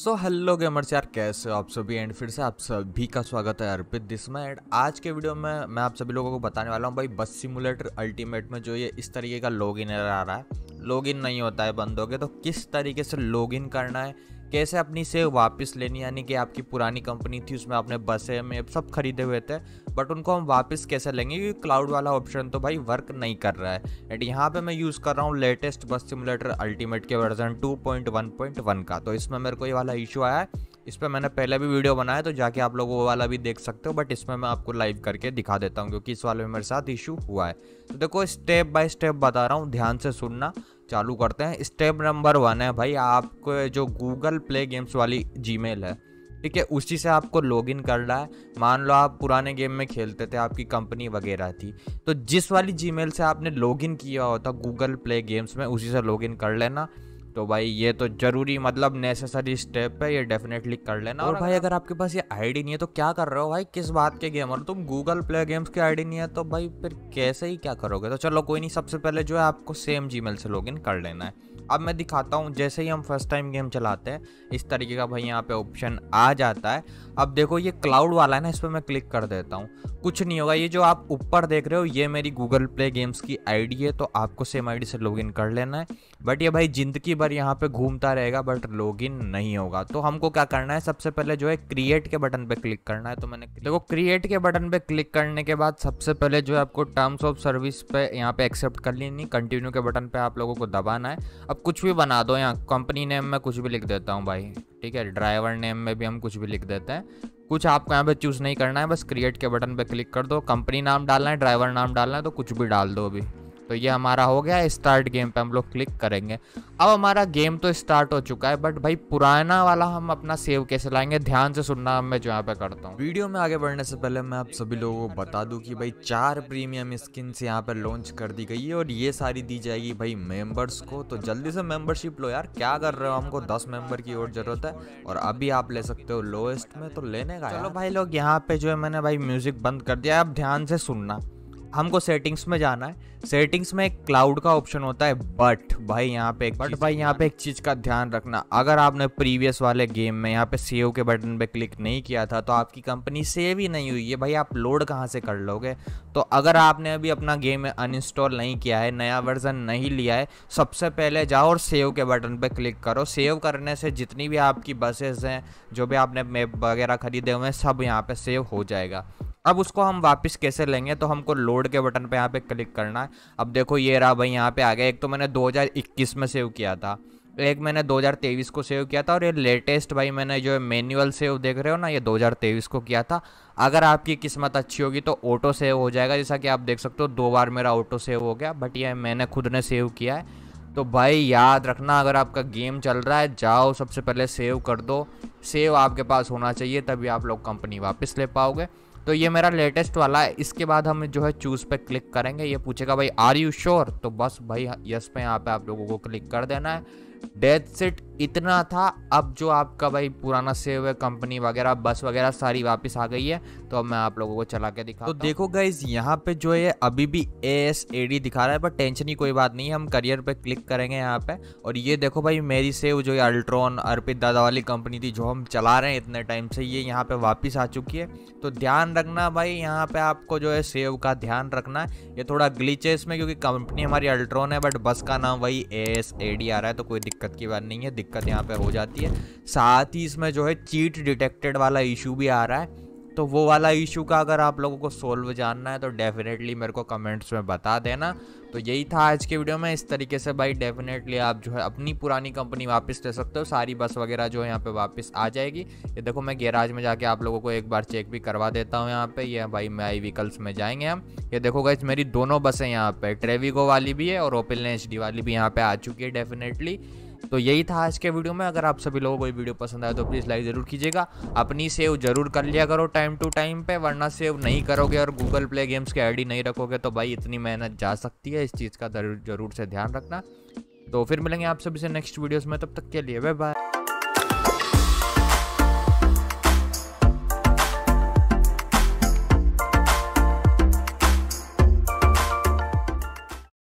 So hello gamers यार, कैसे हो आप सभी। एंड फिर से आप सभी का स्वागत है अर्पित दिस में। एंड आज के वीडियो में मैं आप सभी लोगों को बताने वाला हूँ भाई, बस सिमुलेटर अल्टीमेट में जो ये इस तरीके का लॉगिन एरर आ रहा है, लॉगिन नहीं होता है बंदों के, तो किस तरीके से लॉगिन करना है, कैसे अपनी सेव वापस लेनी, यानी कि आपकी पुरानी कंपनी थी उसमें आपने बसें में सब खरीदे हुए थे, बट उनको हम वापस कैसे लेंगे, क्योंकि क्लाउड वाला ऑप्शन तो भाई वर्क नहीं कर रहा है। एंड यहाँ पे मैं यूज़ कर रहा हूँ लेटेस्ट बस सिमुलेटर अल्टीमेट के वर्जन 2.1.1 का, तो इसमें मेरे को ये वाला इशू आया है। इस पर मैंने पहले भी वीडियो बनाया, तो जाके आप लोग वो वाला भी देख सकते हो, बट इसमें मैं आपको लाइव करके दिखा देता हूँ क्योंकि इस वाले में मेरे साथ इशू हुआ है। तो देखो स्टेप बाय स्टेप बता रहा हूँ, ध्यान से सुनना। चालू करते हैं। स्टेप नंबर 1 है भाई, आपको जो गूगल प्ले गेम्स वाली जीमेल है, ठीक है, उसी से आपको लॉगिन करना है। मान लो आप पुराने गेम में खेलते थे, आपकी कंपनी वगैरह थी, तो जिस वाली जीमेल से आपने लॉगिन किया होता गूगल प्ले गेम्स में, उसी से लॉगिन कर लेना। तो भाई ये तो जरूरी मतलब नेसेसरी स्टेप है, ये डेफिनेटली कर लेना। और भाई अगर आपके पास ये आईडी नहीं है तो क्या कर रहे हो भाई, किस बात के गेमर तुम, गूगल प्ले गेम्स की आईडी नहीं है तो भाई फिर कैसे ही क्या करोगे। तो चलो कोई नहीं, सबसे पहले जो है आपको सेम जीमेल से लॉगिन कर लेना है। अब मैं दिखाता हूँ, जैसे ही हम फर्स्ट टाइम गेम चलाते हैं इस तरीके का भाई यहाँ पे ऑप्शन आ जाता है। अब देखो ये क्लाउड वाला है ना, इस पर मैं क्लिक कर देता हूँ, कुछ नहीं होगा। ये जो आप ऊपर देख रहे हो ये मेरी गूगल प्ले गेम्स की आईडी है, तो आपको सेम आईडी से लॉगिन कर लेना है। बट ये भाई जिंदगी भर यहाँ पे घूमता रहेगा, बट लॉगिन नहीं होगा। तो हमको क्या करना है, सबसे पहले जो है क्रिएट के बटन पे क्लिक करना है। तो मैंने देखो क्रिएट के बटन पे क्लिक करने के बाद सबसे पहले जो है आपको टर्म्स ऑफ सर्विस पे यहाँ पे एक्सेप्ट कर लेनी, कंटिन्यू के बटन पे आप लोगों को दबाना है। अब कुछ भी बना दो, यहाँ कंपनी नेम में कुछ भी लिख देता हूँ भाई, ठीक है, ड्राइवर नेम में भी हम कुछ भी लिख देते हैं। कुछ आपको यहाँ पे चूज़ नहीं करना है, बस क्रिएट के बटन पे क्लिक कर दो। कंपनी नाम डालना है, ड्राइवर नाम डालना है, तो कुछ भी डाल दो अभी। तो ये हमारा हो गया। स्टार्ट गेम पे हम लोग क्लिक करेंगे। अब हमारा गेम तो स्टार्ट हो चुका है, बट भाई पुराना वाला हम अपना सेव कैसे लाएंगे, ध्यान से सुनना। मैं जो यहाँ पे करता हूँ, वीडियो में आगे बढ़ने से पहले मैं आप सभी लोगों को बता दूं कि भाई 4 प्रीमियम स्किन्स यहाँ पे लॉन्च कर दी गई है, और ये सारी दी जाएगी भाई मेंबर्स को। तो जल्दी से मेंबरशिप लो यार, क्या कर रहे हो, हमको 10 मेंबर की और जरूरत है, और अभी आप ले सकते हो लोएस्ट में, तो लेने का। चलो भाई लोग, यहाँ पे जो है मैंने भाई म्यूजिक बंद कर दिया। अब ध्यान से सुनना, हमको सेटिंग्स में जाना है। सेटिंग्स में एक क्लाउड का ऑप्शन होता है, बट भाई यहाँ पे एक चीज का ध्यान रखना, अगर आपने प्रीवियस वाले गेम में यहाँ पे सेव के बटन पे क्लिक नहीं किया था तो आपकी कंपनी सेव ही नहीं हुई है भाई, आप लोड कहाँ से कर लोगे। तो अगर आपने अभी अपना गेम अनइंस्टॉल नहीं किया है, नया वर्जन नहीं लिया है, सबसे पहले जाओ और सेव के बटन पे क्लिक करो। सेव करने से जितनी भी आपकी बसेस हैं, जो भी आपने मैप वगैरह खरीदे हुए हैं, सब यहाँ पे सेव हो जाएगा। अब उसको हम वापस कैसे लेंगे, तो हमको लोड के बटन पे यहाँ पे क्लिक करना है। अब देखो ये रहा भाई, यहाँ पे आ गया। एक तो मैंने 2021 में सेव किया था, एक मैंने 2023 को सेव किया था, और ये लेटेस्ट भाई मैंने जो मैनुअल सेव देख रहे हो ना, ये 2023 को किया था। अगर आपकी किस्मत अच्छी होगी तो ऑटो सेव हो जाएगा, जैसा कि आप देख सकते हो 2 बार मेरा ऑटो सेव हो गया, बट ये मैंने खुद ने सेव किया है। तो भाई याद रखना, अगर आपका गेम चल रहा है, जाओ सबसे पहले सेव कर दो। सेव आपके पास होना चाहिए, तभी आप लोग कंपनी वापस ले पाओगे। तो ये मेरा लेटेस्ट वाला है। इसके बाद हम जो है चूज़ पे क्लिक करेंगे, ये पूछेगा भाई आर यू श्योर, तो बस भाई यस पे यहाँ पे आप लोगों को क्लिक कर देना है। डेथ सेट इतना था। अब जो आपका भाई पुराना सेव है, कंपनी वगैरह बस वगैरह सारी वापस आ गई है। तो अब मैं आप लोगों को चला के दिखाता हूं। तो देखो गाइज, यहाँ पे जो है अभी भी ASAD दिखा रहा है, पर टेंशन की कोई बात नहीं है। हम करियर पे क्लिक करेंगे यहाँ पे, और ये देखो भाई मेरी सेव जो है अल्ट्रॉन अर्पित दादा वाली कंपनी थी, जो हम चला रहे हैं इतने टाइम से, ये यहाँ पे वापस आ चुकी है। तो ध्यान रखना भाई, यहाँ पे आपको जो है सेव का ध्यान रखना है। ये थोड़ा ग्लिच है इसमें, क्योंकि कंपनी हमारी अल्ट्रॉन है, बट बस का नाम वही ASAD आ रहा है, तो कोई दिक्कत की बात नहीं है। दिक्कत यहाँ पे हो जाती है। साथ ही इसमें जो है चीट डिटेक्टेड वाला इशू भी आ रहा है, तो वो वाला इशू का अगर आप लोगों को सोल्व जानना है तो डेफिनेटली मेरे को कमेंट्स में बता देना। तो यही था आज के वीडियो में। इस तरीके से भाई डेफिनेटली आप जो है अपनी पुरानी कंपनी वापस ले सकते हो, सारी बस वगैरह जो है यहाँ पे वापस आ जाएगी। ये देखो मैं गैराज में जाके आप लोगों को एक बार चेक भी करवा देता हूँ। यहाँ पे ये भाई माई व्हीकल्स में जाएंगे हम। ये देखो गाइस, मेरी दोनों बसें यहाँ पे ट्रेविगो वाली भी है और ओपेल HD वाली भी यहाँ पे आ चुकी है डेफिनेटली। तो यही था आज के वीडियो में। अगर आप सभी लोगों को ये वीडियो पसंद आया तो प्लीज़ लाइक ज़रूर कीजिएगा। अपनी सेव जरूर कर लिया करो टाइम टू टाइम पे, वरना सेव नहीं करोगे और गूगल प्ले गेम्स की आईडी नहीं रखोगे तो भाई इतनी मेहनत जा सकती है। इस चीज़ का जरूर से ध्यान रखना। तो फिर मिलेंगे आप सभी से नेक्स्ट वीडियोस में, तब तक के लिए बाय बाय।